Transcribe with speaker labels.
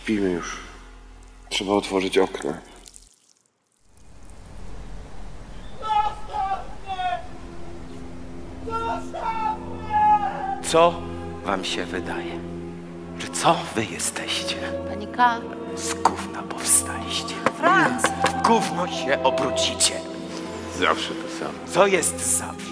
Speaker 1: Śpimy już. Trzeba otworzyć okno.
Speaker 2: Co wam się wydaje? Czy co wy jesteście?
Speaker 3: Panika.
Speaker 2: Z gówna powstaliście.
Speaker 3: Franz!
Speaker 2: W gówno się obrócicie.
Speaker 1: Zawsze to samo.
Speaker 2: Co jest zawsze?